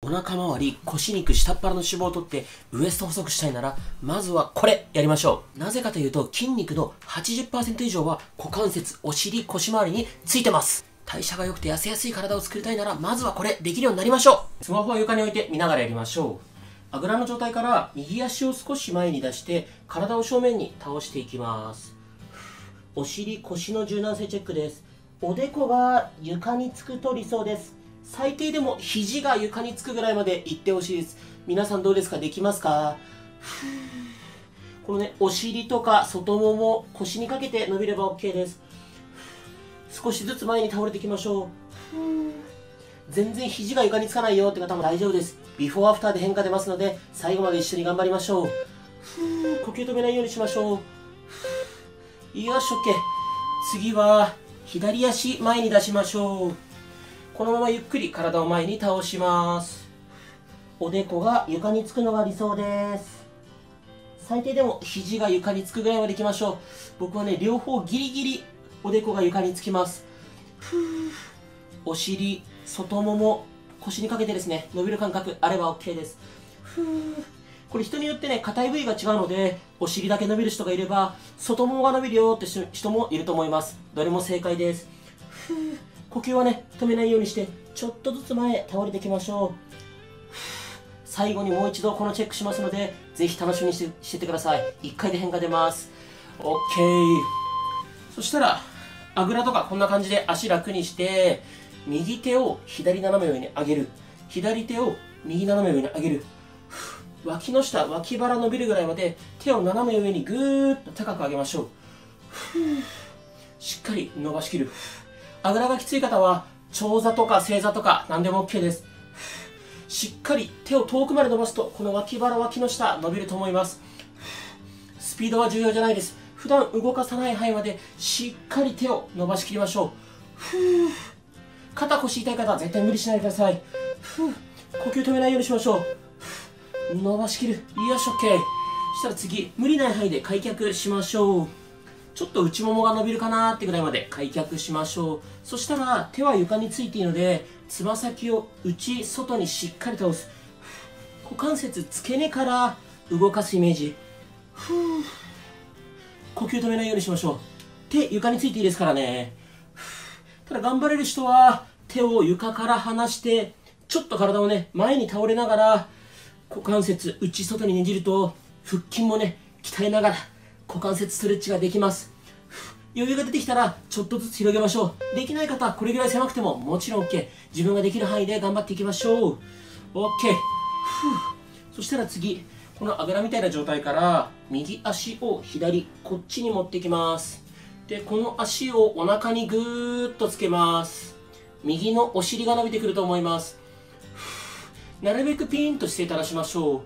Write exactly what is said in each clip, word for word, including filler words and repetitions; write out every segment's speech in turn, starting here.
お腹周り、腰肉、下っ腹の脂肪を取ってウエスト細くしたいなら、まずはこれやりましょう。なぜかというと、筋肉の はちじゅっパーセント 以上は股関節、お尻、腰周りについてます。代謝が良くて痩せやすい体を作りたいなら、まずはこれできるようになりましょう。スマホは床に置いて見ながらやりましょう。あぐらの状態から右足を少し前に出して体を正面に倒していきます。お尻、腰の柔軟性チェックです。おでこが床につくと理想です。最低でも肘が床につくぐらいまでいってほしいです。皆さんどうですか？できますか？このね、お尻とか外もも、腰にかけて伸びれば OK です。少しずつ前に倒れていきましょう。全然肘が床につかないよって方も大丈夫です。ビフォーアフターで変化出ますので、最後まで一緒に頑張りましょう。呼吸止めないようにしましょう。よし、OK。次は左足前に出しましょう。このままゆっくり体を前に倒します。おでこが床につくのが理想です。最低でも肘が床につくぐらいまでいきましょう。僕はね、両方ギリギリおでこが床につきます。お尻、外もも、腰にかけてですね、伸びる感覚あれば OK です。これ人によってね、硬い部位が違うので、お尻だけ伸びる人がいれば、外ももが伸びるよって人もいると思います。どれも正解です。呼吸はね、止めないようにして、ちょっとずつ前へ倒れていきましょう。最後にもう一度このチェックしますので、ぜひ楽しみにして、しててください。いっかいで変化出ます。OK。そしたら、あぐらとかこんな感じで足楽にして、右手を左斜め上に上げる。左手を右斜め上に上げる。脇の下、脇腹伸びるぐらいまで手を斜め上にぐーっと高く上げましょう。しっかり伸ばしきる。あぐらがきつい方は長座とか正座とか何でも OK です。しっかり手を遠くまで伸ばすとこの脇腹、脇の下伸びると思います。スピードは重要じゃないです。普段動かさない範囲までしっかり手を伸ばしきりましょう。肩腰痛い方は絶対無理しないでください。呼吸止めないようにしましょう。伸ばしきる。よし、OK。そしたら次、無理ない範囲で開脚しましょう。ちょっと内ももが伸びるかなーってぐらいまで開脚しましょう。そしたら手は床についているので、つま先を内、外にしっかり倒す。股関節、付け根から動かすイメージ。呼吸止めないようにしましょう。手、床についていいですからね。ただ頑張れる人は手を床から離して、ちょっと体をね、前に倒れながら、股関節、内、外にねじると、腹筋もね、鍛えながら、股関節ストレッチができます。余裕が出てきたら、ちょっとずつ広げましょう。できない方はこれぐらい狭くてももちろん OK。自分ができる範囲で頑張っていきましょう。OK。そしたら次、このあぐらみたいな状態から、右足を左、こっちに持っていきます。で、この足をお腹にぐーっとつけます。右のお尻が伸びてくると思います。なるべくピーンと姿勢正しましょう。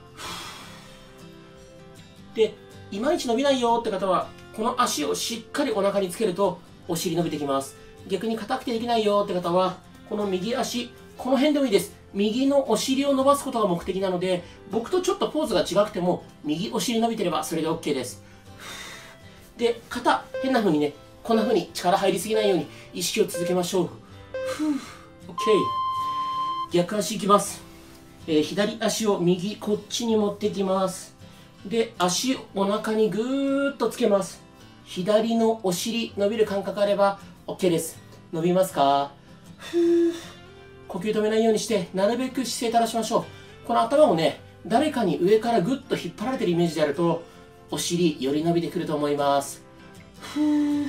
で、いまいち伸びないよって方は、この足をしっかりお腹につけるとお尻伸びてきます。逆に硬くてできないよって方は、この右足、この辺でもいいです。右のお尻を伸ばすことが目的なので、僕とちょっとポーズが違くても、右お尻伸びてればそれで OK です。で、肩、変な風にね、こんな風に力入りすぎないように意識を続けましょう。OK。逆足いきます。えー、左足を右、こっちに持ってきます。で、足お腹にぐーっとつけます。左のお尻伸びる感覚あれば OK です。伸びますか？呼吸止めないようにして、なるべく姿勢正しましょう。この頭をね、誰かに上からぐっと引っ張られてるイメージでやると、お尻より伸びてくると思います。呼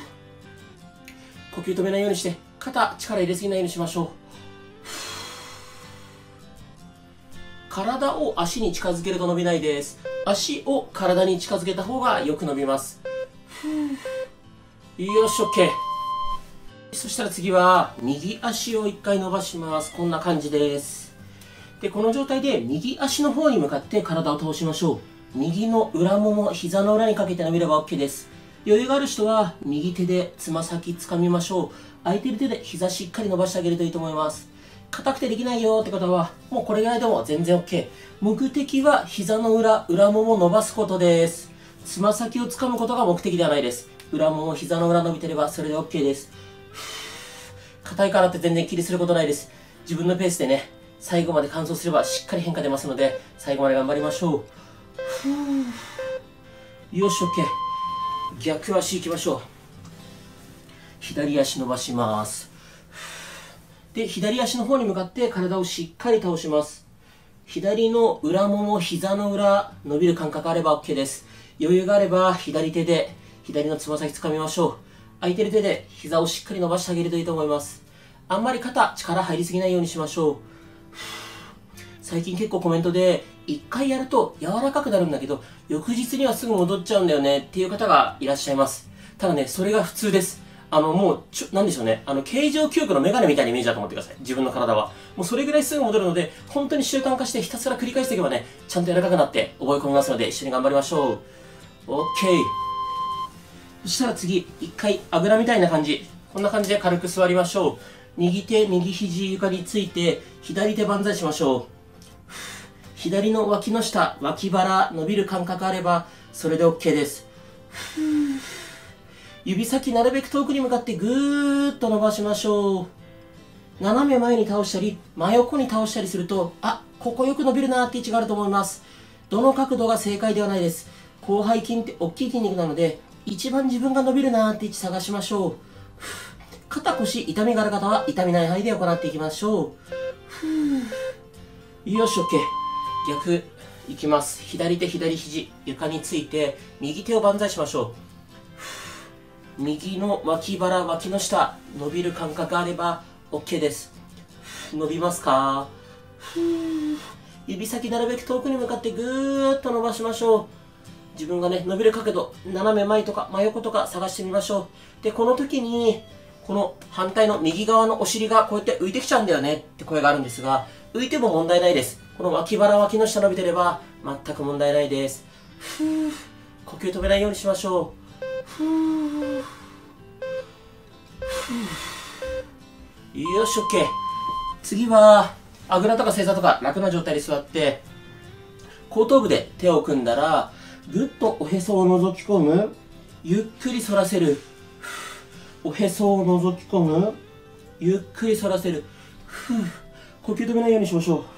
吸止めないようにして、肩力入れすぎないようにしましょう。体を足に近づけると伸びないです。足を体に近づけた方がよく伸びます。よし、OK。そしたら次は、右足をいっかい伸ばします。こんな感じです。で、この状態で右足の方に向かって体を倒しましょう。右の裏もも、膝の裏にかけて伸びれば OK です。余裕がある人は、右手でつま先掴みましょう。空いてる手で膝しっかり伸ばしてあげるといいと思います。硬くてできないよって方は、もうこれぐらいでも全然 OK。目的は膝の裏、裏もも伸ばすことです。つま先を掴むことが目的ではないです。裏もも、膝の裏伸びてればそれで OK です。硬いからって全然気にすることないです。自分のペースでね、 最後まで完走すればしっかり変化出ますので、最後まで頑張りましょう。ふう。よし、OK。逆足いきましょう。左足伸ばします。で、左足の方に向かって体をしっかり倒します。左の裏もも、膝の裏、伸びる感覚あれば OK です。余裕があれば左手で左のつま先掴みましょう。空いてる手で膝をしっかり伸ばしてあげるといいと思います。あんまり肩、力入りすぎないようにしましょう。最近結構コメントで、いっかいやると柔らかくなるんだけど、翌日にはすぐ戻っちゃうんだよねっていう方がいらっしゃいます。ただね、それが普通です。あの、もう、ちょ、なんでしょうね。あの、形状記憶のメガネみたいなイメージだと思ってください。自分の体は。もうそれぐらいすぐ戻るので、本当に習慣化してひたすら繰り返していけばね、ちゃんと柔らかくなって覚え込みますので、一緒に頑張りましょう。OK。そしたら次、一回あぐらみたいな感じ。こんな感じで軽く座りましょう。右手、右肘床について、左手万歳しましょう。左の脇の下、脇腹、伸びる感覚あれば、それで OK です。指先なるべく遠くに向かってぐーっと伸ばしましょう。斜め前に倒したり、真横に倒したりすると、あ、ここよく伸びるなーって位置があると思います。どの角度が正解ではないです。広背筋って大きい筋肉なので、一番自分が伸びるなーって位置探しましょう。肩腰痛みがある方は痛みない範囲で行っていきましょう。よし、OK。逆いきます。左手左肘床について右手を万歳しましょう。右の脇腹脇の下伸びる感覚あれば OK です。伸びますか？指先なるべく遠くに向かってぐーっと伸ばしましょう。自分がね伸びる角度斜め前とか真横とか探してみましょう。でこの時にこの反対の右側のお尻がこうやって浮いてきちゃうんだよねって声があるんですが、浮いても問題ないです。この脇腹脇の下伸びてれば全く問題ないです。ふう、呼吸止めないようにしましょう。ふう、ふう、よし OK。 次はあぐらとか正座とか楽な状態で座って後頭部で手を組んだらぐっとおへそを覗き込む、ゆっくり反らせる、おへそを覗き込む、ゆっくり反らせる、ふう、呼吸止めないようにしましょう。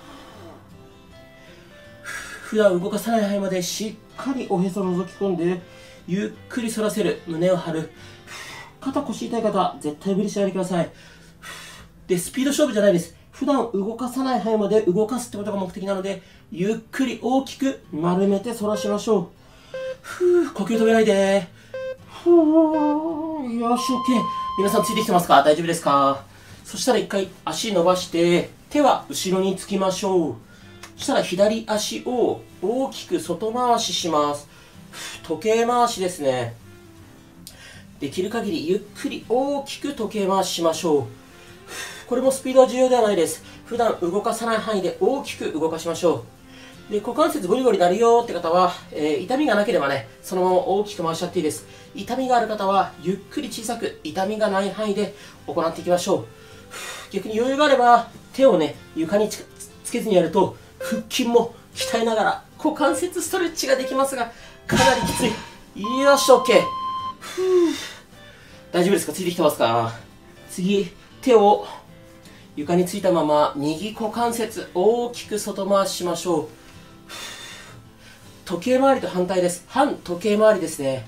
普段動かさない範囲までしっかりおへそを覗き込んでゆっくり反らせる、胸を張る。肩腰痛い方絶対無理しないでください。でスピード勝負じゃないです。普段動かさない範囲まで動かすってことが目的なので、ゆっくり大きく丸めて反らしましょう。ふう、呼吸止めないで。ふう、よし OK。 皆さんついてきてますか？大丈夫ですか？そしたら一回足伸ばして手は後ろにつきましょう。そしたら左足を大きく外回しします。時計回しですね。できる限りゆっくり大きく時計回ししましょう。これもスピードは重要ではないです。普段動かさない範囲で大きく動かしましょう。で股関節ゴリゴリなるよって方は、えー、痛みがなければねそのまま大きく回しちゃっていいです。痛みがある方はゆっくり小さく痛みがない範囲で行っていきましょう。逆に余裕があれば手をね床につけずにやると腹筋も鍛えながら股関節ストレッチができますがかなりきつい。よし OK。 大丈夫ですか？ついてきてますか？次手を床についたまま右股関節大きく外回ししましょう。時計回りと反対です。反時計回りですね。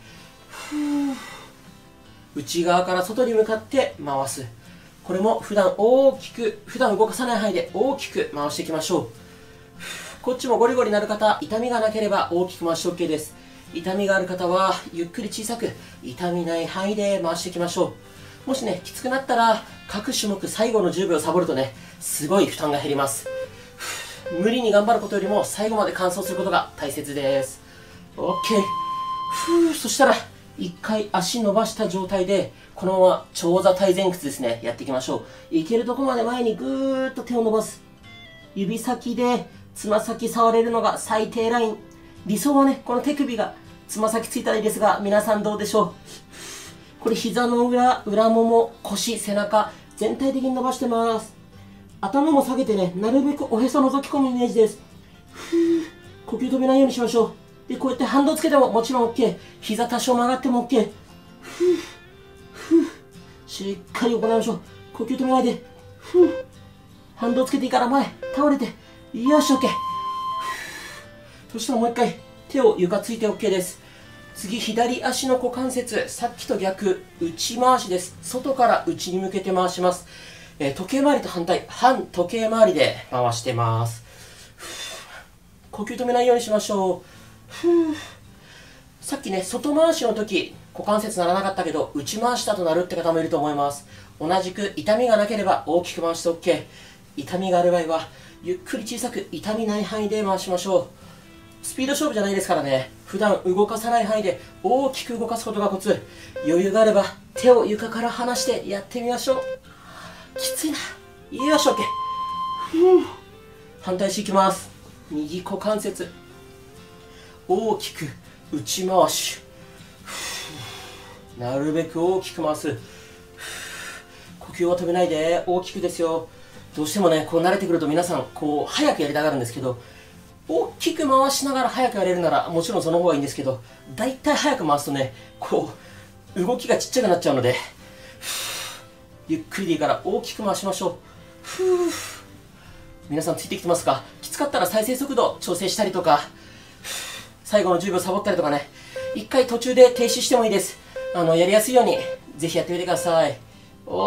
内側から外に向かって回す。これも普段大きく普段動かさない範囲で大きく回していきましょう。こっちもゴリゴリなる方、痛みがなければ大きく回して OK です。痛みがある方はゆっくり小さく痛みない範囲で回していきましょう。もしねきつくなったら各種目最後のじゅうびょうサボるとねすごい負担が減ります。無理に頑張ることよりも最後まで完走することが大切です。 OK。 ふう、そしたら一回足伸ばした状態でこのまま長座体前屈ですねやっていきましょう。いけるところまで前にぐーっと手を伸ばす。指先でつま先触れるのが最低ライン。理想はねこの手首がつま先ついたらいいですが、皆さんどうでしょう？これ膝の裏、裏もも、腰、背中全体的に伸ばしてます。頭も下げてねなるべくおへそ覗き込むイメージです。ふう、呼吸止めないようにしましょう。でこうやって反動つけてももちろん OK。 膝多少曲がっても OK。 ふうふう、しっかり行いましょう。呼吸止めないで。ふう、 反動つけていいから前、倒れて。よし、OK。そしたらもう一回、手を床ついて OK です。次、左足の股関節、さっきと逆、内回しです。外から内に向けて回します。えー、時計回りと反対、反時計回りで回してます。呼吸止めないようにしましょう。さっきね、外回しの時、股関節ならなかったけど、内回したとなるって方もいると思います。同じく痛みがなければ大きく回して OK。痛みがある場合は、ゆっくり小さく痛みない範囲で回しましょう。スピード勝負じゃないですからね。普段動かさない範囲で大きく動かすことがコツ。余裕があれば手を床から離してやってみましょう。きついな。よし、OK。反対足いきます。右股関節。大きく内回し。なるべく大きく回す。呼吸を止めないで大きくですよ。どうしてもね、こう慣れてくると皆さん、こう、早くやりたがるんですけど、大きく回しながら早くやれるならもちろんその方がいいんですけど、だいたい早く回すとね、こう動きがちっちゃくなっちゃうので、ゆっくりでいいから大きく回しましょう。皆さんついてきてますか？きつかったら再生速度調整したりとか、最後のじゅうびょうサボったりとかね、一回途中で停止してもいいです。あのやりやすいようにぜひやってみてください。 OK。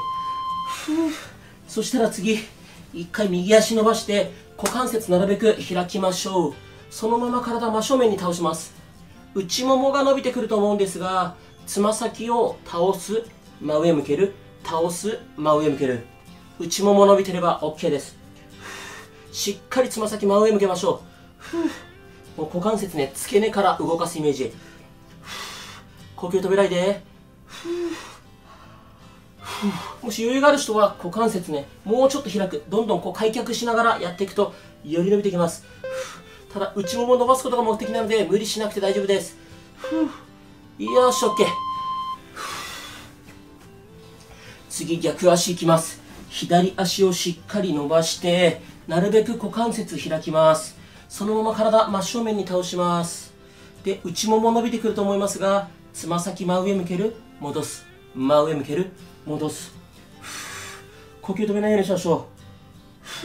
そしたら次、一回右足伸ばして股関節なるべく開きましょう。そのまま体真正面に倒します。内ももが伸びてくると思うんですが、つま先を倒す、真上向ける、倒す、真上向ける。内もも伸びてれば OK です。しっかりつま先真上向けましょう。もう股関節ね、付け根から動かすイメージ。呼吸止めないで。もし余裕がある人は股関節ね、もうちょっと開く、どんどんこう開脚しながらやっていくとより伸びてきます。ただ内もも伸ばすことが目的なので無理しなくて大丈夫です。よし、 OK。 次、逆足いきます。左足をしっかり伸ばしてなるべく股関節開きます。そのまま体真正面に倒します。で、内もも伸びてくると思いますが、つま先真上向ける、戻す、真上向ける、戻す。呼吸止めないようにしましょう。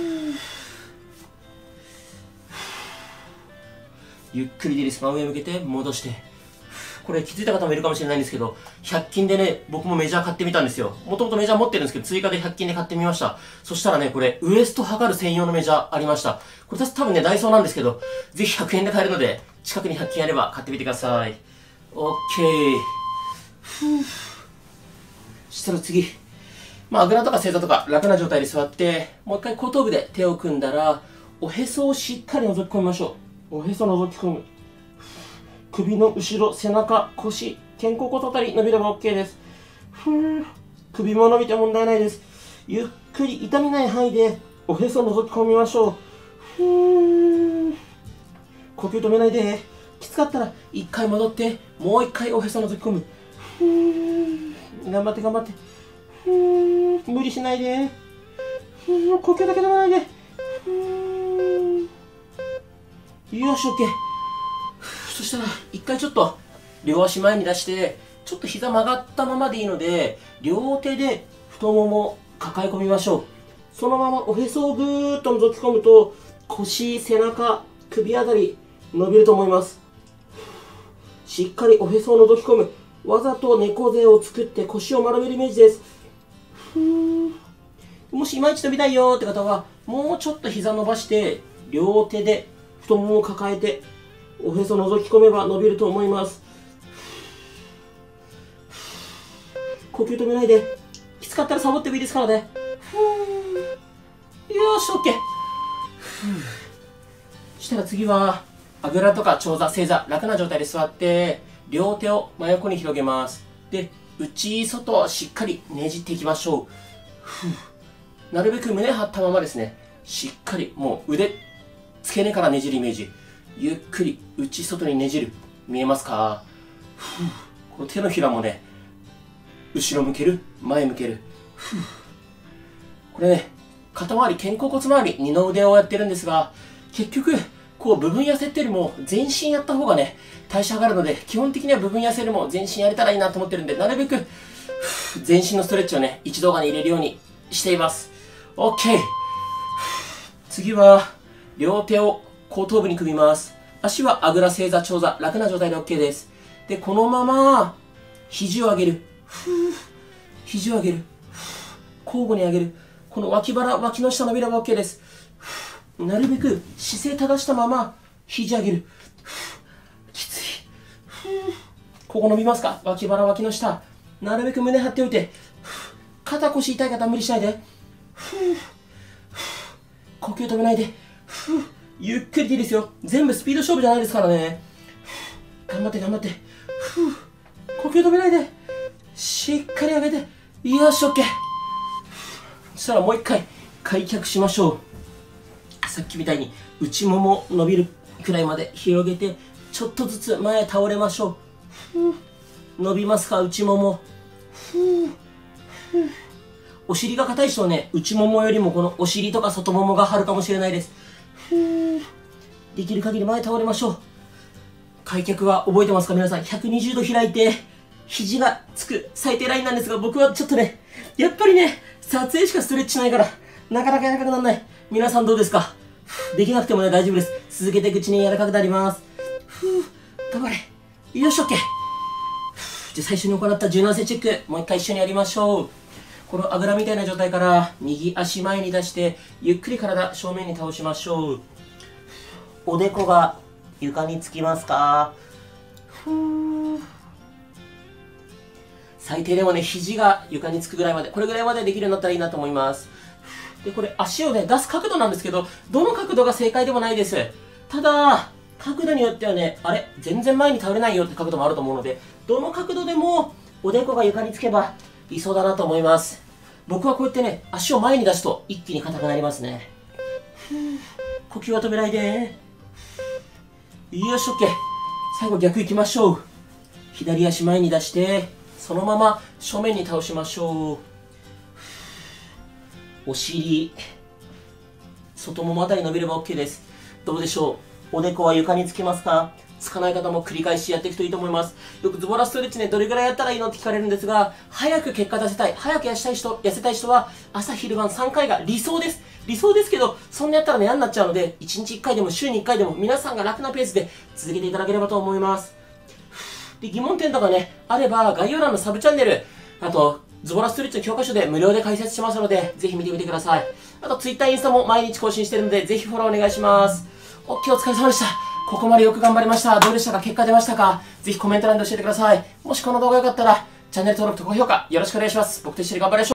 ゆっくりでいいです。真上向けて戻して。これ気づいた方もいるかもしれないんですけど、ひゃく均でね、僕もメジャー買ってみたんですよ。もともとメジャー持ってるんですけど、追加でひゃく均で買ってみました。そしたらね、これウエスト測る専用のメジャーありました。これ多分ね、ダイソーなんですけど、ぜひひゃくえんで買えるので、近くにひゃく均あれば買ってみてください。 OK。 そしたら次、まあ、あぐらとか正座とか楽な状態で座って、もう一回後頭部で手を組んだら、おへそをしっかり覗き込みましょう。おへそ覗き込む。首の後ろ、背中、腰、肩甲骨あたり伸びれば OK です。ふー、首も伸びて問題ないです。ゆっくり痛みない範囲でおへそを覗き込みましょう。ふー、呼吸止めないで。きつかったら一回戻ってもう一回おへそを覗き込む。ふー、頑張って頑張って。ふー、無理しないで。ふー、呼吸だけ止めないで。ふー、よし、 OK。そしたら一回ちょっと両足前に出して、ちょっと膝曲がったままでいいので、両手で太ももを抱え込みましょう。そのままおへそをぐーっと覗き込むと、腰、背中、首あたり伸びると思います。しっかりおへそを覗き込む。わざと猫背を作って腰を丸めるイメージです。もしいまいち伸びないよって方は、もうちょっと膝伸ばして両手で太ももを抱えておへそ覗き込めば伸びると思います。呼吸止めないで。きつかったらサボってもいいですからね。よし、 OK。 そしたら次はあぐらとか長座、正座、楽な状態で座って両手を真横に広げます。で、内外しっかりねじっていきましょう。なるべく胸張ったままですね。しっかりもう腕付け根からねじるイメージ。ゆっくり内外にねじる。見えますか？この手のひらもね、後ろ向ける、前向ける。これね、肩周り、肩甲骨周り、二の腕をやってるんですが、結局こう部分痩せってよりも全身やった方がね、代謝上がるので、基本的には部分痩せよりも全身やれたらいいなと思ってるんで、なるべく全身のストレッチをね、一動画に入れるようにしています。 OK。 次は、両手を後頭部に組みます。足はあぐら、正座、長座、楽な状態で OK です。で、このまま、肘を上げる。ふー肘を上げる。交互に上げる。この脇腹、脇の下伸びれば OK です。なるべく姿勢正したまま、肘上げる。きつい。ここ伸びますか？脇腹、脇の下。なるべく胸張っておいて。肩腰痛い方は無理しないで。呼吸止めないで。ゆっくりでいいですよ。全部スピード勝負じゃないですからね。頑張って頑張って。呼吸止めないで。しっかり上げて。よし、OK。そしたらもう一回開脚しましょう。さっきみたいに内もも伸びるくらいまで広げて、ちょっとずつ前へ倒れましょう。伸びますか、内もも。お尻が硬い人はね、内ももよりもこのお尻とか外ももが張るかもしれないです。できる限り前倒れましょう。開脚は覚えてますか皆さん？ひゃくにじゅうど開いて、肘がつく最低ラインなんですが、僕はちょっとね、やっぱりね、撮影しかストレッチしないから、なかなか柔らかくならない。皆さんどうですか？できなくてもね、大丈夫です。続けていくうちに柔らかくなります。頑張れ。よし、OK。じゃあ最初に行った柔軟性チェック、もう一回一緒にやりましょう。このあぐらみたいな状態から右足前に出してゆっくり体正面に倒しましょう。おでこが床につきますか？ふー最低でもね、肘が床につくぐらいまで、これぐらいまでできるようになったらいいなと思います。で、これ足をね、出す角度なんですけど、どの角度が正解でもないです。ただ、角度によってはね、あれ全然前に倒れないよって角度もあると思うので、どの角度でもおでこが床につけば理想だなと思います。僕はこうやってね、足を前に出すと一気に硬くなりますね。呼吸は止めないで。よし、OK。最後逆行きましょう。左足前に出して、そのまま正面に倒しましょう。お尻、外ももあたり伸びれば OK です。どうでしょう？おでこは床につきますか？つかない方も繰り返しやっていくといいと思います。よくズボラストレッチね、どれぐらいやったらいいのって聞かれるんですが、早く結果出せたい、早く痩せたい人、痩せたい人は朝昼晩さんかいが理想です。理想ですけど、そんなやったらね、嫌になっちゃうので、いちにちいっかいでも週にいっかいでも皆さんが楽なペースで続けていただければと思います。で、疑問点とかね、あれば概要欄のサブチャンネル、あと、ズボラストレッチの教科書で無料で解説しますので、ぜひ見てみてください。あと、Twitter、インスタも毎日更新してるので、ぜひフォローお願いします。OK、お疲れ様でした。ここまでよく頑張りました。どうでしたか？結果出ましたか？ぜひコメント欄で教えてください。もしこの動画良かったら、チャンネル登録と高評価よろしくお願いします。僕と一緒に頑張りましょう。